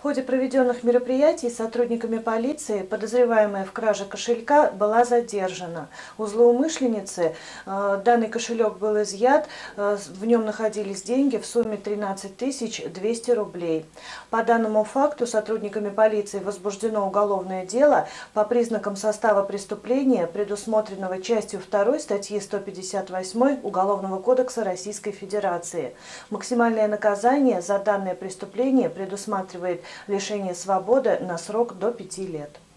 В ходе проведенных мероприятий сотрудниками полиции подозреваемая в краже кошелька была задержана. У злоумышленницы данный кошелек был изъят, в нем находились деньги в сумме 13 200 рублей. По данному факту сотрудниками полиции возбуждено уголовное дело по признакам состава преступления, предусмотренного частью 2 статьи 158 Уголовного кодекса Российской Федерации. Максимальное наказание за данное преступление предусматривает лишение свободы на срок до 5 лет.